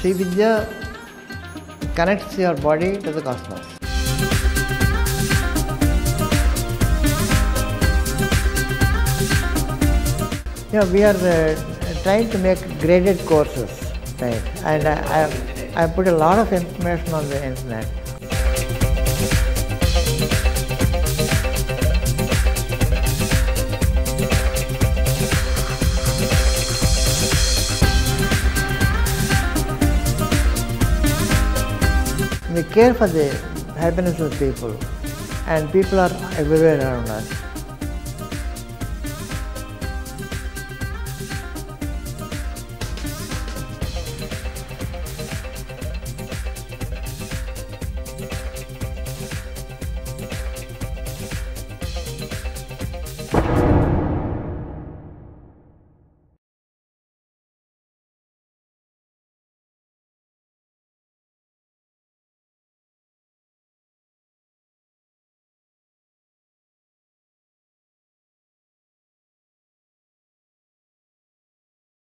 Sri Vidya connects your body to the cosmos. We are trying to make graded courses, right? And I put a lot of information on the internet. We care for the happiness of people, and people are everywhere around us.